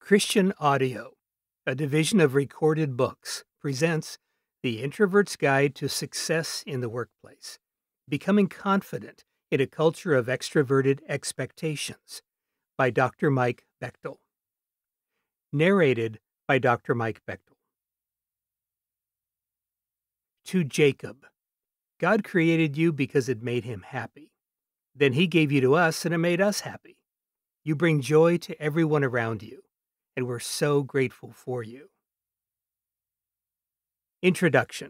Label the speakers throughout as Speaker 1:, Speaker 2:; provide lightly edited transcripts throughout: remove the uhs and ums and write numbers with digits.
Speaker 1: Christian Audio, a division of Recorded Books, presents The Introvert's Guide to Success in the Workplace, Becoming Confident in a Culture of Extroverted Expectations by Dr. Mike Bechtle. Narrated by Dr. Mike Bechtle. To Jacob, God created you because it made him happy. Then he gave you to us and it made us happy. You bring joy to everyone around you, and we're so grateful for you. Introduction.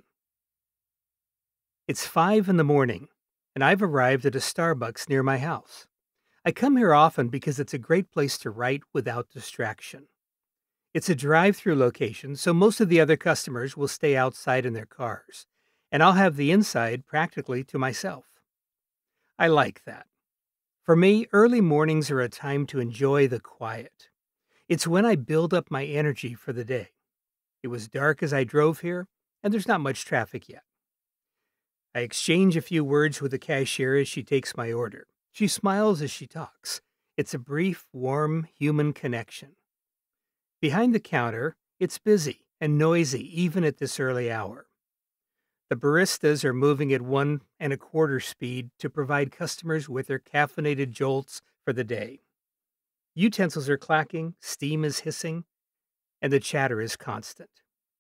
Speaker 1: It's 5 a.m, and I've arrived at a Starbucks near my house. I come here often because it's a great place to write without distraction. It's a drive-through location, so most of the other customers will stay outside in their cars, and I'll have the inside practically to myself. I like that. For me, early mornings are a time to enjoy the quiet. It's when I build up my energy for the day. It was dark as I drove here, and there's not much traffic yet. I exchange a few words with the cashier as she takes my order. She smiles as she talks. It's a brief, warm, human connection. Behind the counter, it's busy and noisy even at this early hour. The baristas are moving at 1 1/4 speed to provide customers with their caffeinated jolts for the day. Utensils are clacking, steam is hissing, and the chatter is constant.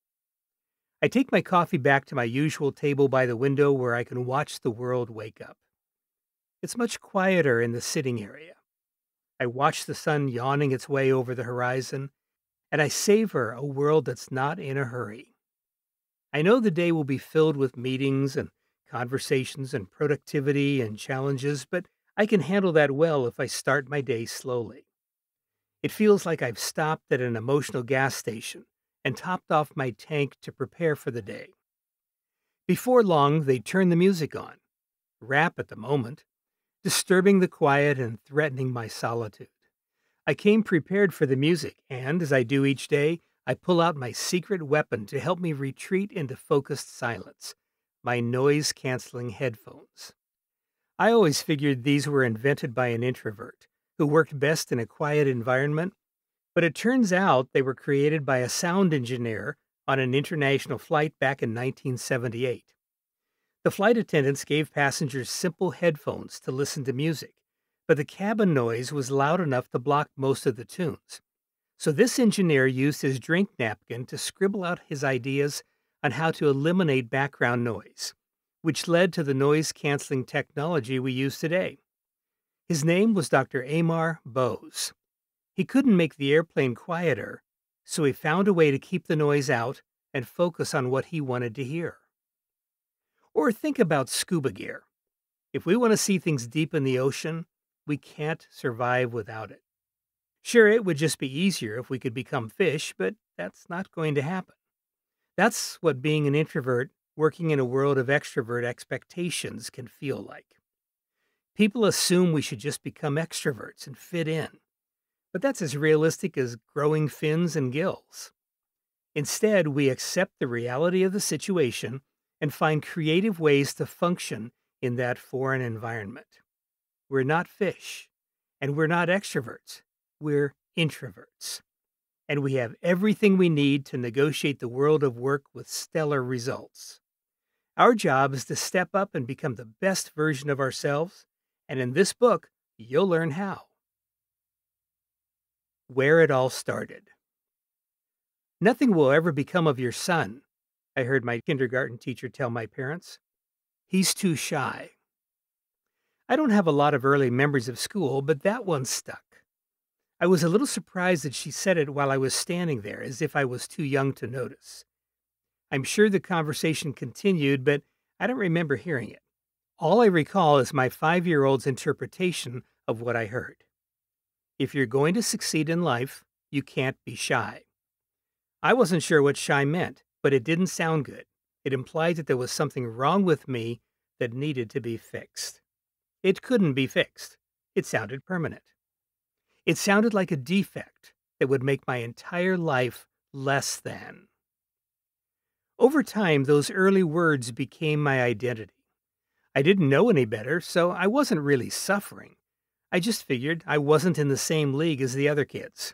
Speaker 1: I take my coffee back to my usual table by the window where I can watch the world wake up. It's much quieter in the sitting area. I watch the sun yawning its way over the horizon, and I savor a world that's not in a hurry. I know the day will be filled with meetings and conversations and productivity and challenges, but I can handle that well if I start my day slowly. It feels like I've stopped at an emotional gas station and topped off my tank to prepare for the day. Before long, they turn the music on, rap at the moment, disturbing the quiet and threatening my solitude. I came prepared for the music, and as I do each day, I pull out my secret weapon to help me retreat into focused silence, my noise-canceling headphones. I always figured these were invented by an introvert who worked best in a quiet environment, but it turns out they were created by a sound engineer on an international flight back in 1978. The flight attendants gave passengers simple headphones to listen to music, but the cabin noise was loud enough to block most of the tunes. So this engineer used his drink napkin to scribble out his ideas on how to eliminate background noise, which led to the noise-canceling technology we use today. His name was Dr. Amar Bose. He couldn't make the airplane quieter, so he found a way to keep the noise out and focus on what he wanted to hear. Or think about scuba gear. If we want to see things deep in the ocean, we can't survive without it. Sure, it would just be easier if we could become fish, but that's not going to happen. That's what being an introvert working in a world of extrovert expectations can feel like. People assume we should just become extroverts and fit in, but that's as realistic as growing fins and gills. Instead, we accept the reality of the situation and find creative ways to function in that foreign environment. We're not fish, and we're not extroverts. We're introverts. And we have everything we need to negotiate the world of work with stellar results. Our job is to step up and become the best version of ourselves, and in this book, you'll learn how. Where it all started. Nothing will ever become of your son, I heard my kindergarten teacher tell my parents. He's too shy. I don't have a lot of early memories of school, but that one stuck. I was a little surprised that she said it while I was standing there, as if I was too young to notice. I'm sure the conversation continued, but I don't remember hearing it. All I recall is my 5-year-old's interpretation of what I heard. If you're going to succeed in life, you can't be shy. I wasn't sure what shy meant, but it didn't sound good. It implied that there was something wrong with me that needed to be fixed. It couldn't be fixed. It sounded permanent. It sounded like a defect that would make my entire life less than. Over time, those early words became my identity. I didn't know any better, so I wasn't really suffering. I just figured I wasn't in the same league as the other kids.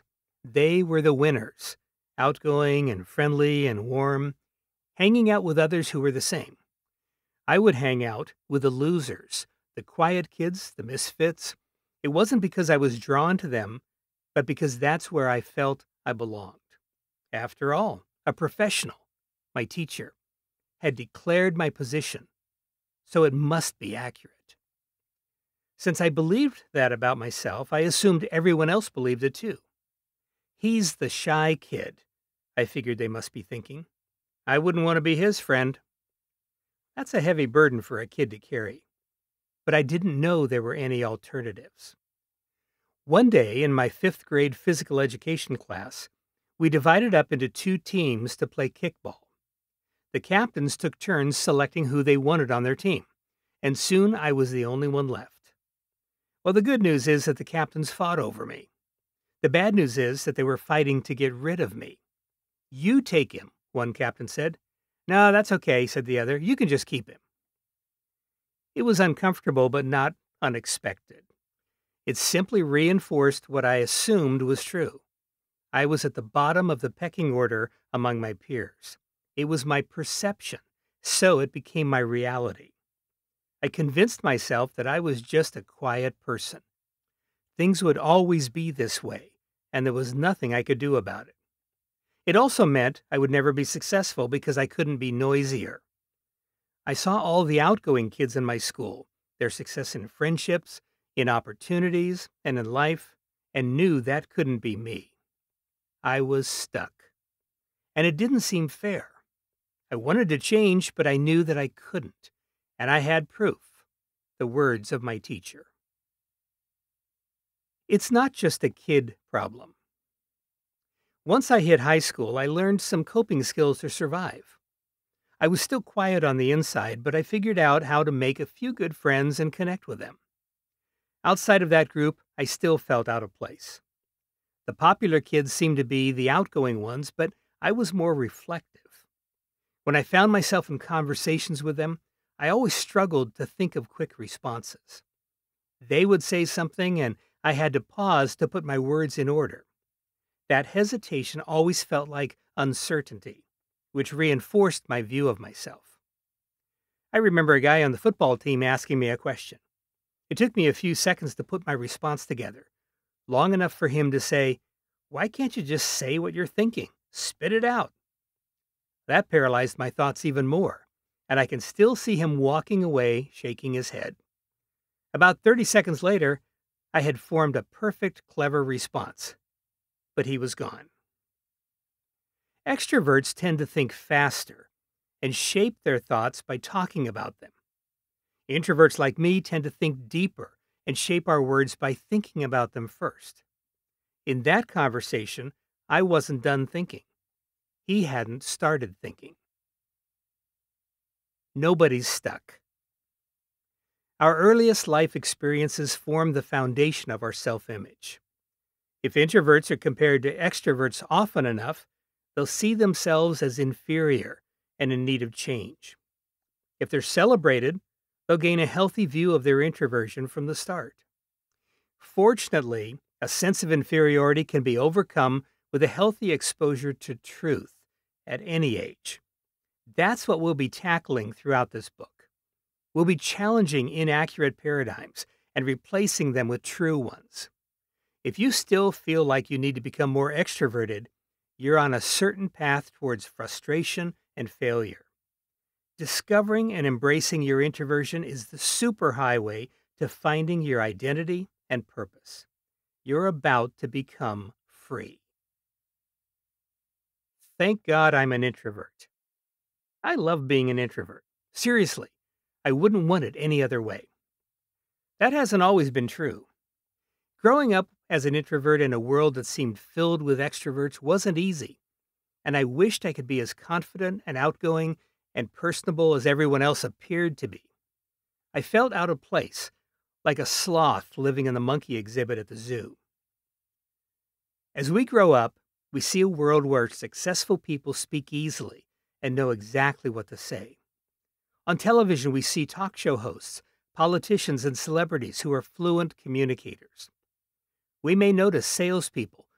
Speaker 1: They were the winners, outgoing and friendly and warm, hanging out with others who were the same. I would hang out with the losers, the quiet kids, the misfits. It wasn't because I was drawn to them, but because that's where I felt I belonged. After all, a professional, my teacher, had declared my position, so it must be accurate. Since I believed that about myself, I assumed everyone else believed it too. He's the shy kid, I figured they must be thinking. I wouldn't want to be his friend. That's a heavy burden for a kid to carry, but I didn't know there were any alternatives. One day in my 5th grade physical education class, we divided up into 2 teams to play kickball. The captains took turns selecting who they wanted on their team, and soon I was the only one left. Well, the good news is that the captains fought over me. The bad news is that they were fighting to get rid of me. "You take him," one captain said. "No, that's okay," said the other. "You can just keep him." It was uncomfortable, but not unexpected. It simply reinforced what I assumed was true. I was at the bottom of the pecking order among my peers. It was my perception, so it became my reality. I convinced myself that I was just a quiet person. Things would always be this way, and there was nothing I could do about it. It also meant I would never be successful because I couldn't be noisier. I saw all the outgoing kids in my school, their success in friendships, in opportunities, and in life, and knew that couldn't be me. I was stuck. And it didn't seem fair. I wanted to change, but I knew that I couldn't. And I had proof. The words of my teacher. It's not just a kid problem. Once I hit high school, I learned some coping skills to survive. I was still quiet on the inside, but I figured out how to make a few good friends and connect with them. Outside of that group, I still felt out of place. The popular kids seemed to be the outgoing ones, but I was more reflective. When I found myself in conversations with them, I always struggled to think of quick responses. They would say something, and I had to pause to put my words in order. That hesitation always felt like uncertainty, which reinforced my view of myself. I remember a guy on the football team asking me a question. It took me a few seconds to put my response together, long enough for him to say, "Why can't you just say what you're thinking? Spit it out." That paralyzed my thoughts even more, and I can still see him walking away, shaking his head. About 30 seconds later, I had formed a perfect, clever response, but he was gone. Extroverts tend to think faster and shape their thoughts by talking about them. Introverts like me tend to think deeper and shape our words by thinking about them first. In that conversation, I wasn't done thinking. He hadn't started thinking. Nobody's stuck. Our earliest life experiences form the foundation of our self-image. If introverts are compared to extroverts often enough, they'll see themselves as inferior and in need of change. If they're celebrated, they'll gain a healthy view of their introversion from the start. Fortunately, a sense of inferiority can be overcome with a healthy exposure to truth at any age. That's what we'll be tackling throughout this book. We'll be challenging inaccurate paradigms and replacing them with true ones. If you still feel like you need to become more extroverted, you're on a certain path towards frustration and failure. Discovering and embracing your introversion is the superhighway to finding your identity and purpose. You're about to become free. Thank God I'm an introvert. I love being an introvert. Seriously, I wouldn't want it any other way. That hasn't always been true. Growing up as an introvert in a world that seemed filled with extroverts wasn't easy, and I wished I could be as confident and outgoing and personable as everyone else appeared to be. I felt out of place, like a sloth living in the monkey exhibit at the zoo. As we grow up, we see a world where successful people speak easily and know exactly what to say. On television, we see talk show hosts, politicians, and celebrities who are fluent communicators. We may notice salespeople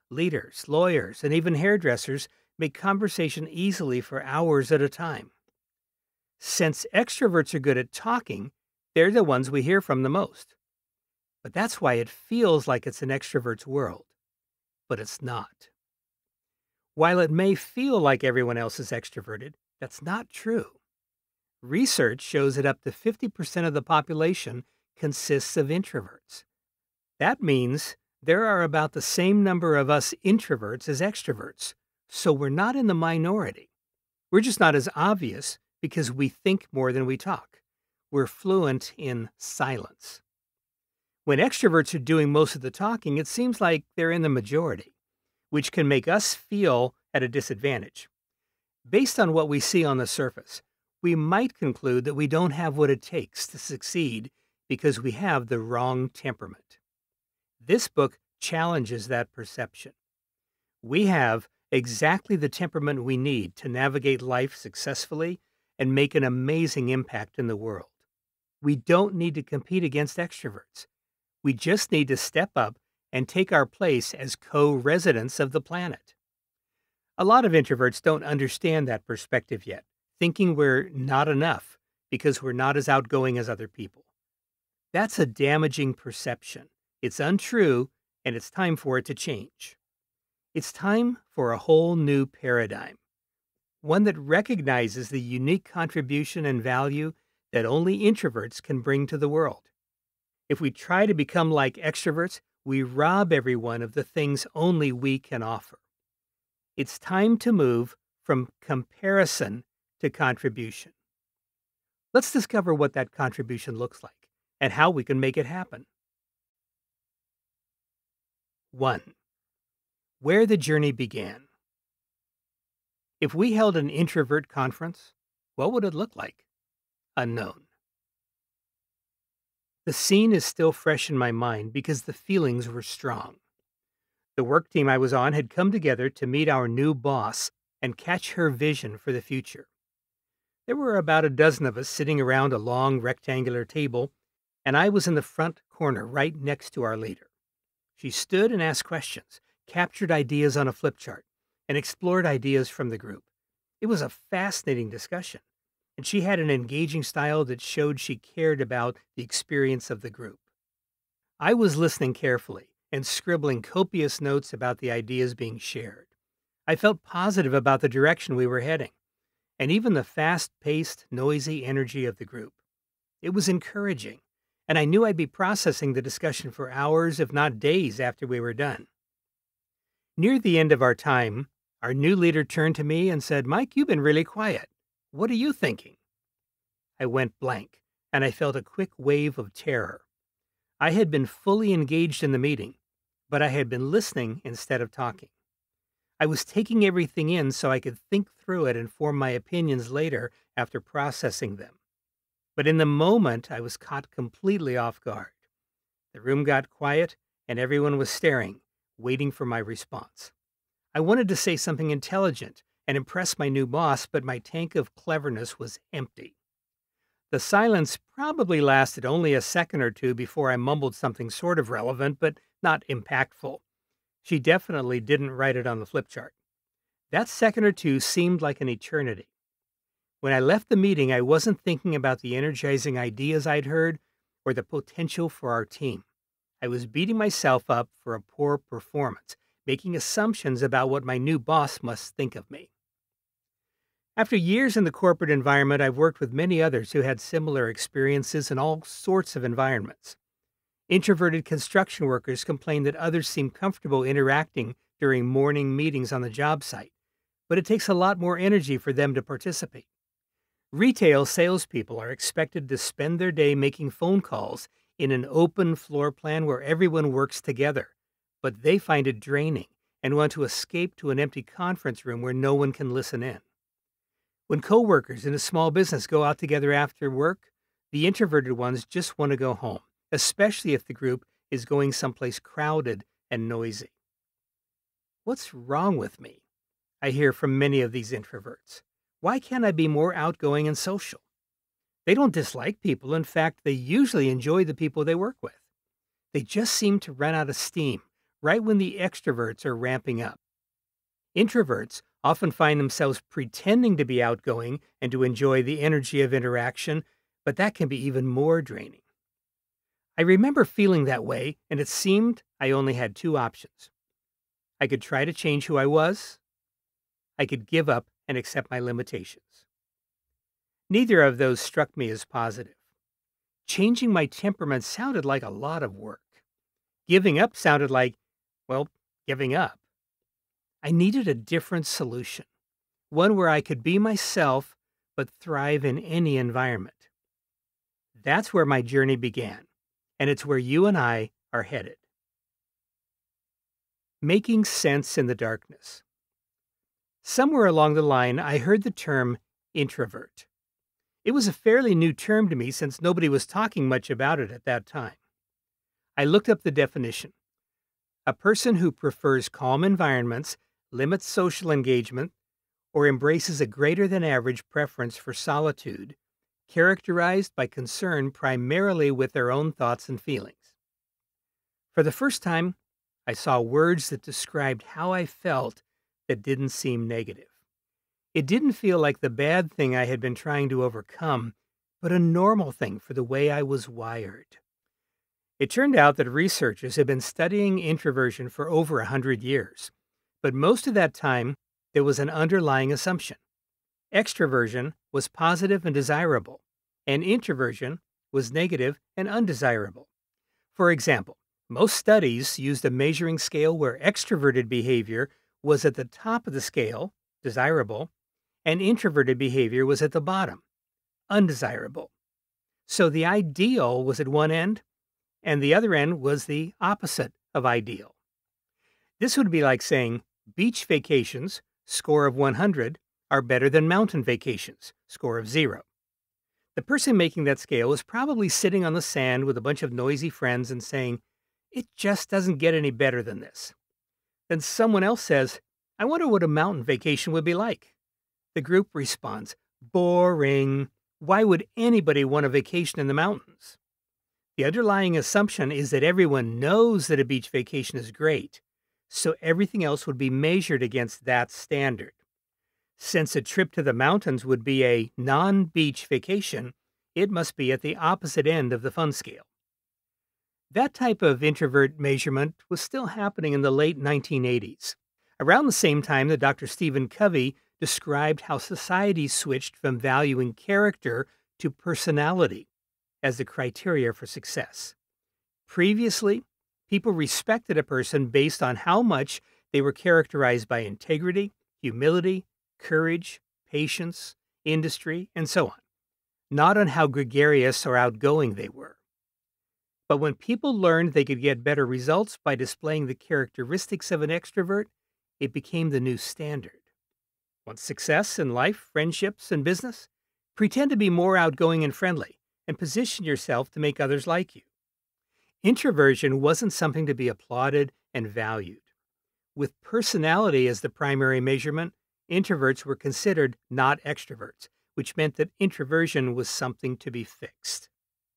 Speaker 1: Leaders, lawyers, and even hairdressers make conversation easily for hours at a time. Since extroverts are good at talking, they're the ones we hear from the most. But that's why it feels like it's an extrovert's world. But it's not. While it may feel like everyone else is extroverted, that's not true. Research shows that up to 50% of the population consists of introverts. That means there are about the same number of us introverts as extroverts, so we're not in the minority. We're just not as obvious because we think more than we talk. We're fluent in silence. When extroverts are doing most of the talking, it seems like they're in the majority, which can make us feel at a disadvantage. Based on what we see on the surface, we might conclude that we don't have what it takes to succeed because we have the wrong temperament. This book challenges that perception. We have exactly the temperament we need to navigate life successfully and make an amazing impact in the world. We don't need to compete against extroverts. We just need to step up and take our place as co-residents of the planet. A lot of introverts don't understand that perspective yet, thinking we're not enough because we're not as outgoing as other people. That's a damaging perception. It's untrue, and it's time for it to change. It's time for a whole new paradigm, one that recognizes the unique contribution and value that only introverts can bring to the world. If we try to become like extroverts, we rob everyone of the things only we can offer. It's time to move from comparison to contribution. Let's discover what that contribution looks like and how we can make it happen. 1. Where the journey began. If we held an introvert conference, what would it look like? Unknown. The scene is still fresh in my mind because the feelings were strong. The work team I was on had come together to meet our new boss and catch her vision for the future. There were about a dozen of us sitting around a long rectangular table, and I was in the front corner right next to our leader. She stood and asked questions, captured ideas on a flip chart, and explored ideas from the group. It was a fascinating discussion, and she had an engaging style that showed she cared about the experience of the group. I was listening carefully and scribbling copious notes about the ideas being shared. I felt positive about the direction we were heading, and even the fast-paced, noisy energy of the group. It was encouraging, and I knew I'd be processing the discussion for hours, if not days, after we were done. Near the end of our time, our new leader turned to me and said, "Mike, you've been really quiet. What are you thinking?" I went blank, and I felt a quick wave of terror. I had been fully engaged in the meeting, but I had been listening instead of talking. I was taking everything in so I could think through it and form my opinions later after processing them. But in the moment, I was caught completely off guard. The room got quiet, and everyone was staring, waiting for my response. I wanted to say something intelligent and impress my new boss, but my tank of cleverness was empty. The silence probably lasted only a second or two before I mumbled something sort of relevant, but not impactful. She definitely didn't write it on the flip chart. That second or two seemed like an eternity. When I left the meeting, I wasn't thinking about the energizing ideas I'd heard or the potential for our team. I was beating myself up for a poor performance, making assumptions about what my new boss must think of me. After years in the corporate environment, I've worked with many others who had similar experiences in all sorts of environments. Introverted construction workers complain that others seem comfortable interacting during morning meetings on the job site, but it takes a lot more energy for them to participate. Retail salespeople are expected to spend their day making phone calls in an open floor plan where everyone works together, but they find it draining and want to escape to an empty conference room where no one can listen in. When coworkers in a small business go out together after work, the introverted ones just want to go home, especially if the group is going someplace crowded and noisy. What's wrong with me? I hear from many of these introverts. Why can't I be more outgoing and social? They don't dislike people. In fact, they usually enjoy the people they work with. They just seem to run out of steam, right when the extroverts are ramping up. Introverts often find themselves pretending to be outgoing and to enjoy the energy of interaction, but that can be even more draining. I remember feeling that way, and it seemed I only had two options. I could try to change who I was, I could give up and accept my limitations. Neither of those struck me as positive. Changing my temperament sounded like a lot of work. Giving up sounded like, well, giving up. I needed a different solution, one where I could be myself but thrive in any environment. That's where my journey began, and it's where you and I are headed. Making sense in the darkness. Somewhere along the line, I heard the term introvert. It was a fairly new term to me since nobody was talking much about it at that time. I looked up the definition. A person who prefers calm environments, limits social engagement, or embraces a greater than average preference for solitude, characterized by concern primarily with their own thoughts and feelings. For the first time, I saw words that described how I felt that didn't seem negative. It didn't feel like the bad thing I had been trying to overcome, but a normal thing for the way I was wired. It turned out that researchers had been studying introversion for over 100 years, but most of that time, there was an underlying assumption. Extroversion was positive and desirable, and introversion was negative and undesirable. For example, most studies used a measuring scale where extroverted behavior was at the top of the scale, desirable, and introverted behavior was at the bottom, undesirable. So the ideal was at one end, and the other end was the opposite of ideal. This would be like saying beach vacations, score of 100, are better than mountain vacations, score of 0. The person making that scale was probably sitting on the sand with a bunch of noisy friends and saying, "It just doesn't get any better than this." Then someone else says, "I wonder what a mountain vacation would be like." The group responds, "Boring. Why would anybody want a vacation in the mountains?" The underlying assumption is that everyone knows that a beach vacation is great, so everything else would be measured against that standard. Since a trip to the mountains would be a non-beach vacation, it must be at the opposite end of the fun scale. That type of introvert measurement was still happening in the late 1980s. Around the same time that Dr. Stephen Covey described how society switched from valuing character to personality as the criteria for success. Previously, people respected a person based on how much they were characterized by integrity, humility, courage, patience, industry, and so on, not on how gregarious or outgoing they were. But when people learned they could get better results by displaying the characteristics of an extrovert, it became the new standard. Want success in life, friendships, and business? Pretend to be more outgoing and friendly, and position yourself to make others like you. Introversion wasn't something to be applauded and valued. With personality as the primary measurement, introverts were considered not extroverts, which meant that introversion was something to be fixed.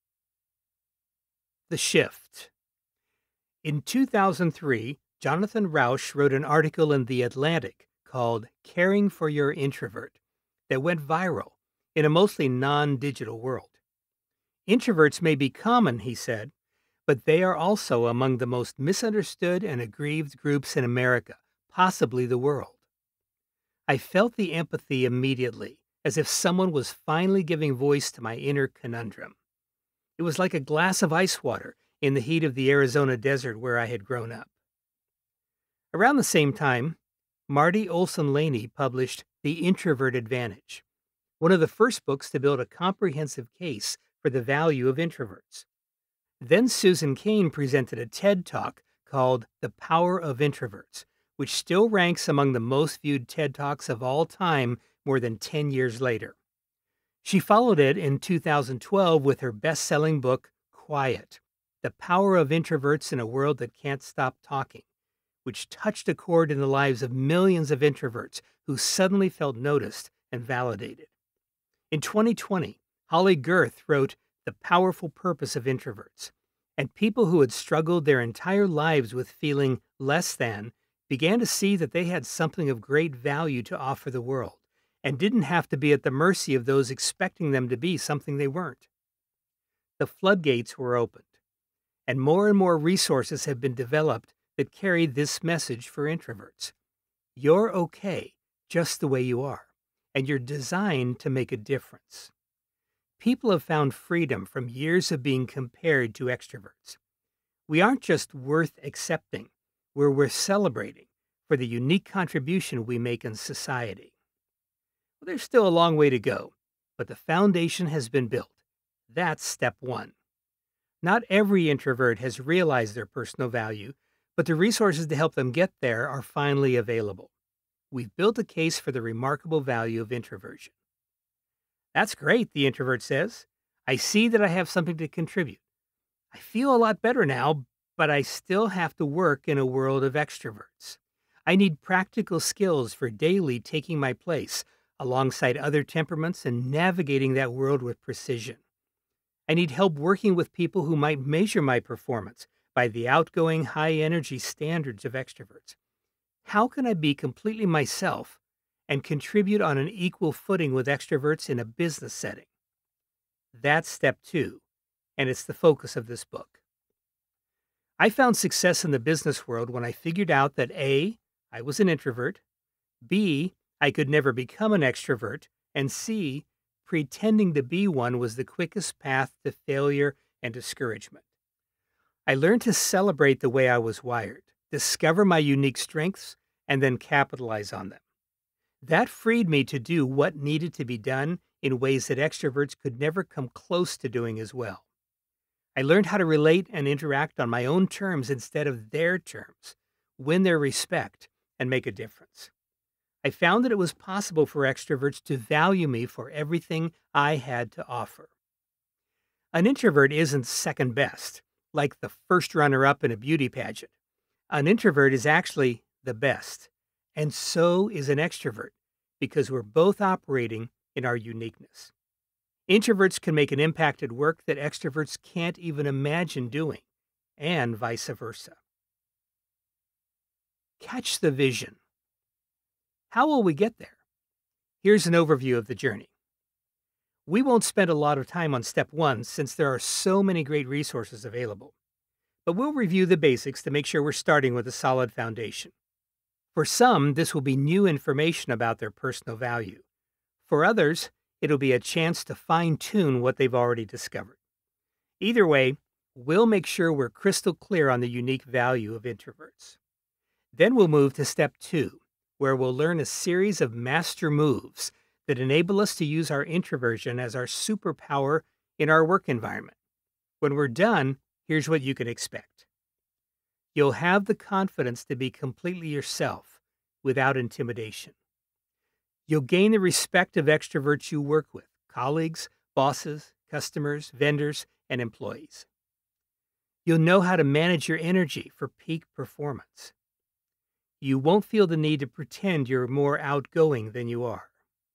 Speaker 1: The shift. In 2003, Jonathan Rauch wrote an article in The Atlantic called "Caring for Your Introvert" that went viral in a mostly non-digital world. Introverts may be common, he said, but they are also among the most misunderstood and aggrieved groups in America, possibly the world. I felt the empathy immediately, as if someone was finally giving voice to my inner conundrum. It was like a glass of ice water in the heat of the Arizona desert where I had grown up. Around the same time, Marty Olson Laney published The Introvert Advantage, one of the first books to build a comprehensive case for the value of introverts. Then Susan Cain presented a TED Talk called The Power of Introverts, which still ranks among the most viewed TED Talks of all time more than 10 years later. She followed it in 2012 with her best-selling book, Quiet: The Power of Introverts in a World That Can't Stop Talking, which touched a chord in the lives of millions of introverts who suddenly felt noticed and validated. In 2020, Holly Girth wrote The Powerful Purpose of Introverts, And people who had struggled their entire lives with feeling less than began to see that they had something of great value to offer the world and didn't have to be at the mercy of those expecting them to be something they weren't. The floodgates were opened, and more resources have been developed that carry this message for introverts. You're okay just the way you are, and you're designed to make a difference. People have found freedom from years of being compared to extroverts. We aren't just worth accepting, we're worth celebrating for the unique contribution we make in society. Well, there's still a long way to go, but the foundation has been built. That's step one. Not every introvert has realized their personal value, but the resources to help them get there are finally available. We've built a case for the remarkable value of introversion. That's great, the introvert says. I see that I have something to contribute. I feel a lot better now, but I still have to work in a world of extroverts. I need practical skills for daily taking my place alongside other temperaments and navigating that world with precision. I need help working with people who might measure my performance by the outgoing, high energy standards of extroverts. How can I be completely myself and contribute on an equal footing with extroverts in a business setting? That's step two, and it's the focus of this book. I found success in the business world when I figured out that A, I was an introvert, B, I could never become an extrovert, and C, pretending to be one was the quickest path to failure and discouragement. I learned to celebrate the way I was wired, discover my unique strengths, and then capitalize on them. That freed me to do what needed to be done in ways that extroverts could never come close to doing as well. I learned how to relate and interact on my own terms instead of their terms, win their respect, and make a difference. I found that it was possible for extroverts to value me for everything I had to offer. An introvert isn't second best, like the first runner-up in a beauty pageant. An introvert is actually the best, and so is an extrovert, because we're both operating in our uniqueness. Introverts can make an impact at work that extroverts can't even imagine doing, and vice versa. Catch the vision. How will we get there? Here's an overview of the journey. We won't spend a lot of time on step one since there are so many great resources available, but we'll review the basics to make sure we're starting with a solid foundation. For some, this will be new information about their personal value. For others, it'll be a chance to fine-tune what they've already discovered. Either way, we'll make sure we're crystal clear on the unique value of introverts. Then we'll move to step two, where we'll learn a series of master moves that enable us to use our introversion as our superpower in our work environment. When we're done, here's what you can expect. You'll have the confidence to be completely yourself without intimidation. You'll gain the respect of extroverts you work with, colleagues, bosses, customers, vendors, and employees. You'll know how to manage your energy for peak performance. You won't feel the need to pretend you're more outgoing than you are.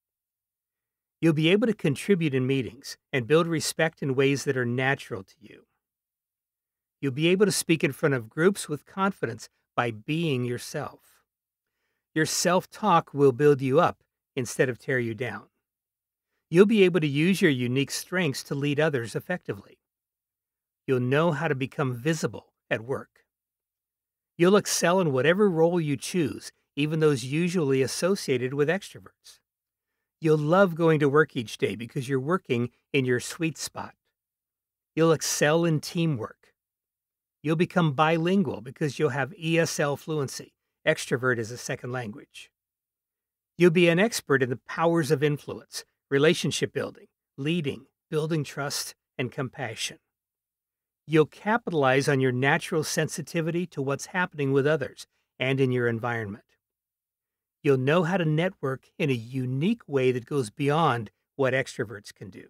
Speaker 1: You'll be able to contribute in meetings and build respect in ways that are natural to you. You'll be able to speak in front of groups with confidence by being yourself. Your self-talk will build you up instead of tear you down. You'll be able to use your unique strengths to lead others effectively. You'll know how to become visible at work. You'll excel in whatever role you choose, even those usually associated with extroverts. You'll love going to work each day because you're working in your sweet spot. You'll excel in teamwork. You'll become bilingual because you'll have ESL fluency, extrovert as a second language. You'll be an expert in the powers of influence, relationship building, leading, building trust, and compassion. You'll capitalize on your natural sensitivity to what's happening with others and in your environment. You'll know how to network in a unique way that goes beyond what extroverts can do.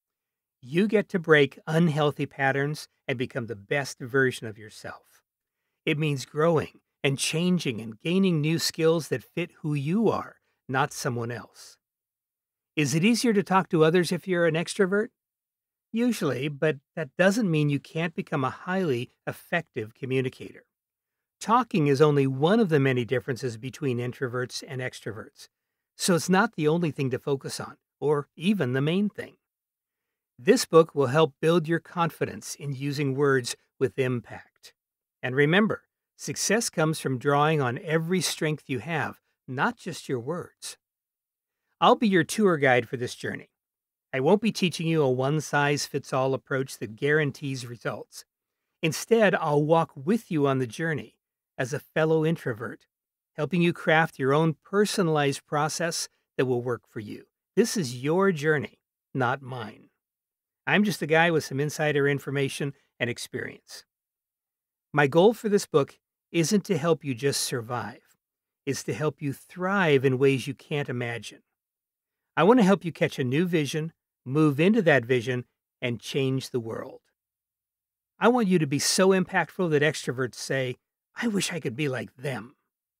Speaker 1: You get to break unhealthy patterns and become the best version of yourself. It means growing and changing and gaining new skills that fit who you are, not someone else. Is it easier to talk to others if you're an extrovert? Usually, but that doesn't mean you can't become a highly effective communicator. Talking is only one of the many differences between introverts and extroverts. So it's not the only thing to focus on, or even the main thing. This book will help build your confidence in using words with impact. And remember, success comes from drawing on every strength you have, not just your words. I'll be your tour guide for this journey. I won't be teaching you a one size fits all approach that guarantees results. Instead, I'll walk with you on the journey as a fellow introvert, helping you craft your own personalized process that will work for you. This is your journey, not mine. I'm just a guy with some insider information and experience. My goal for this book isn't to help you just survive, it's to help you thrive in ways you can't imagine. I want to help you catch a new vision, move into that vision, and change the world. I want you to be so impactful that extroverts say, I wish I could be like them.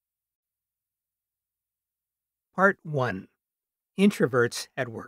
Speaker 1: Part 1. Introverts at Work.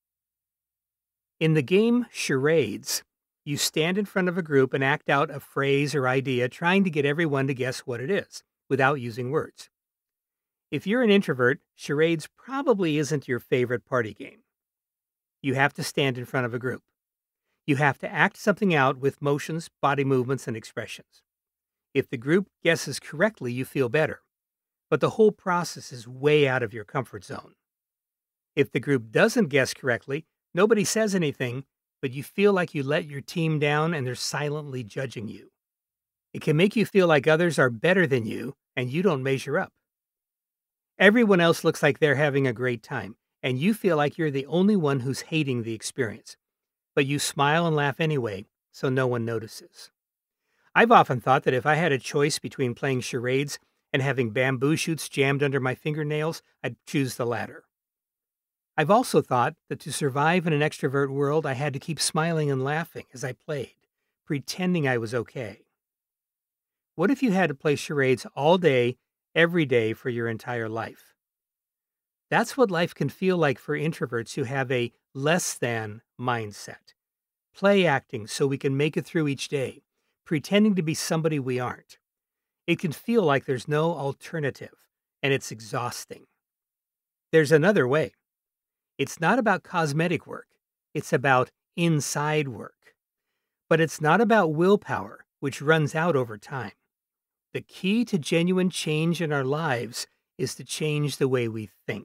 Speaker 1: In the game Charades, you stand in front of a group and act out a phrase or idea trying to get everyone to guess what it is, without using words. If you're an introvert, Charades probably isn't your favorite party game. You have to stand in front of a group. You have to act something out with motions, body movements, and expressions. If the group guesses correctly, you feel better, but the whole process is way out of your comfort zone. If the group doesn't guess correctly, nobody says anything, but you feel like you let your team down and they're silently judging you. It can make you feel like others are better than you and you don't measure up. Everyone else looks like they're having a great time, and you feel like you're the only one who's hating the experience. But you smile and laugh anyway, so no one notices. I've often thought that if I had a choice between playing charades and having bamboo shoots jammed under my fingernails, I'd choose the latter. I've also thought that to survive in an extrovert world, I had to keep smiling and laughing as I played, pretending I was okay. What if you had to play charades all day, every day for your entire life? That's what life can feel like for introverts who have a less than mindset. Play acting so we can make it through each day, pretending to be somebody we aren't. It can feel like there's no alternative, and it's exhausting. There's another way. It's not about cosmetic work, it's about inside work. But it's not about willpower, which runs out over time. The key to genuine change in our lives is to change the way we think.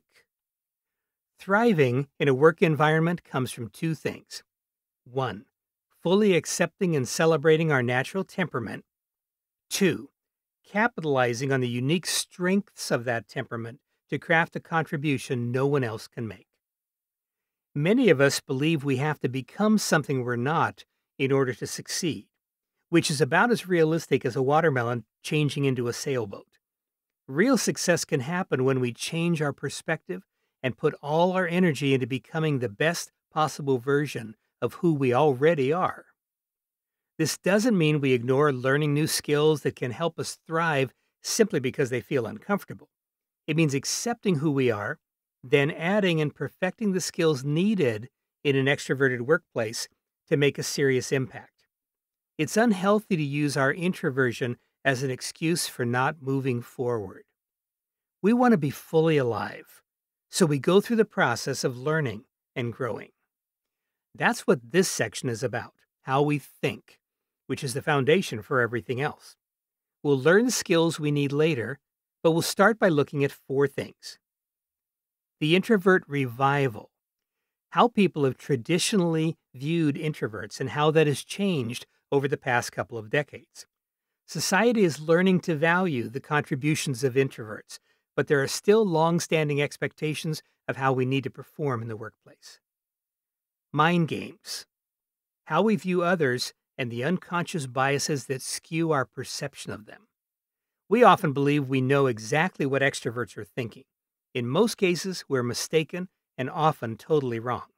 Speaker 1: Thriving in a work environment comes from two things. 1. Fully accepting and celebrating our natural temperament. 2. Capitalizing on the unique strengths of that temperament to craft a contribution no one else can make. Many of us believe we have to become something we're not in order to succeed, which is about as realistic as a watermelon changing into a sailboat. Real success can happen when we change our perspective and put all our energy into becoming the best possible version of who we already are. This doesn't mean we ignore learning new skills that can help us thrive simply because they feel uncomfortable. It means accepting who we are, then adding and perfecting the skills needed in an extroverted workplace to make a serious impact. It's unhealthy to use our introversion as an excuse for not moving forward. We want to be fully alive, so we go through the process of learning and growing. That's what this section is about, how we think, which is the foundation for everything else. We'll learn the skills we need later, but we'll start by looking at 4 things. The introvert revival, how people have traditionally viewed introverts and how that has changed over the past couple of decades. Society is learning to value the contributions of introverts, but there are still long-standing expectations of how we need to perform in the workplace. Mind games, how we view others and the unconscious biases that skew our perception of them. We often believe we know exactly what extroverts are thinking. In most cases, we're mistaken and often totally wrong.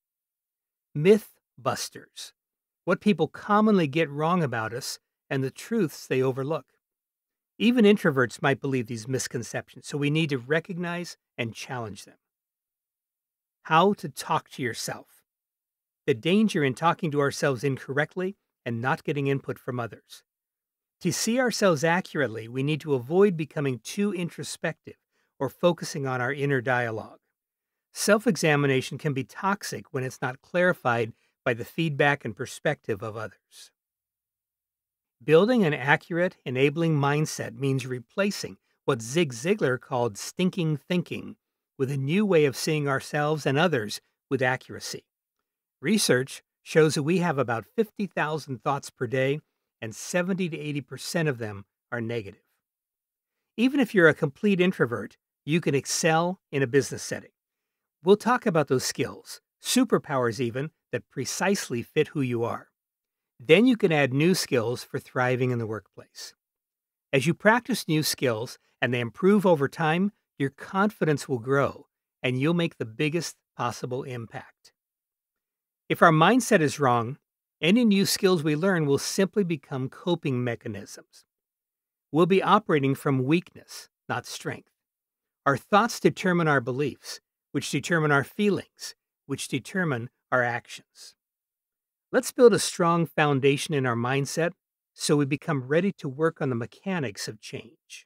Speaker 1: Myth busters, what people commonly get wrong about us and the truths they overlook. Even introverts might believe these misconceptions, so we need to recognize and challenge them. How to talk to yourself. the danger in talking to ourselves incorrectly and not getting input from others. To see ourselves accurately, we need to avoid becoming too introspective or focusing on our inner dialogue. Self-examination can be toxic when it's not clarified by the feedback and perspective of others. Building an accurate, enabling mindset means replacing what Zig Ziglar called stinking thinking with a new way of seeing ourselves and others with accuracy. Research shows that we have about 50,000 thoughts per day, and 70 to 80% of them are negative. Even if you're a complete introvert, you can excel in a business setting. We'll talk about those skills, superpowers even, that precisely fit who you are. Then you can add new skills for thriving in the workplace. As you practice new skills and they improve over time, your confidence will grow and you'll make the biggest possible impact. If our mindset is wrong, any new skills we learn will simply become coping mechanisms. We'll be operating from weakness, not strength. Our thoughts determine our beliefs, which determine our feelings, which determine our actions. Let's build a strong foundation in our mindset so we become ready to work on the mechanics of change.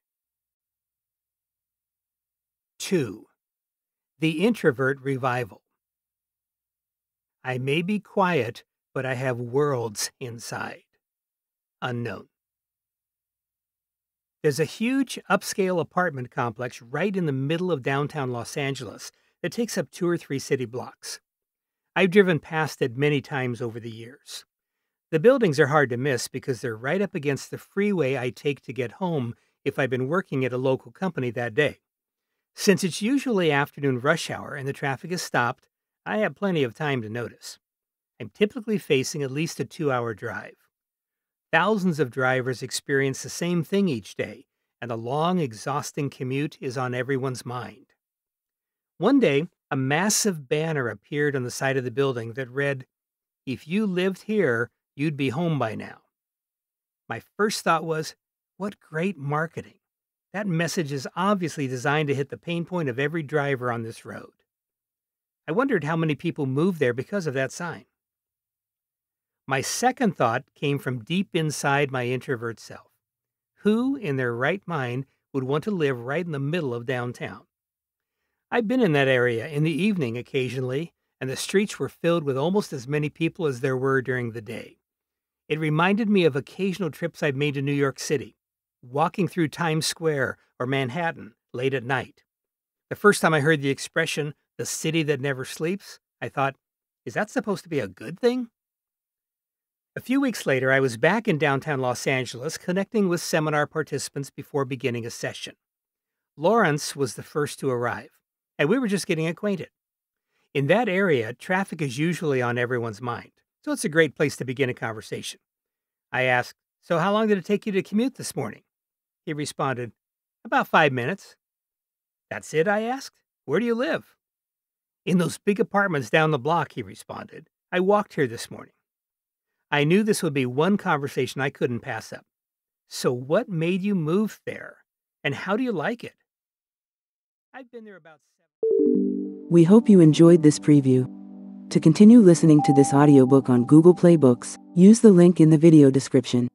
Speaker 1: 2. The Introvert Revival. I may be quiet, but I have worlds inside. Unknown. There's a huge upscale apartment complex right in the middle of downtown Los Angeles that takes up 2 or 3 city blocks. I've driven past it many times over the years. The buildings are hard to miss because they're right up against the freeway I take to get home if I've been working at a local company that day. Since it's usually afternoon rush hour and the traffic is stopped, I have plenty of time to notice. I'm typically facing at least a 2-hour drive. Thousands of drivers experience the same thing each day, and the long, exhausting commute is on everyone's mind. One day, a massive banner appeared on the side of the building that read, "If you lived here, you'd be home by now." My first thought was, what great marketing. That message is obviously designed to hit the pain point of every driver on this road. I wondered how many people moved there because of that sign. My second thought came from deep inside my introvert self. Who in their right mind would want to live right in the middle of downtown? I've been in that area in the evening occasionally, and the streets were filled with almost as many people as there were during the day. It reminded me of occasional trips I've made to New York City, walking through Times Square or Manhattan late at night. The first time I heard the expression, "the city that never sleeps," I thought, is that supposed to be a good thing? A few weeks later, I was back in downtown Los Angeles connecting with seminar participants before beginning a session. Lawrence was the first to arrive, and we were just getting acquainted. In that area, traffic is usually on everyone's mind, so it's a great place to begin a conversation. I asked, "So how long did it take you to commute this morning?" He responded, "About 5 minutes." "That's it?" I asked. "Where do you live?" "In those big apartments down the block," he responded. "I walked here this morning." I knew this would be one conversation I couldn't pass up. "So what made you move there? And how do you like it?" I've been there about 7.
Speaker 2: We hope you enjoyed this preview. To continue listening to this audiobook on Google Play Books, use the link in the video description.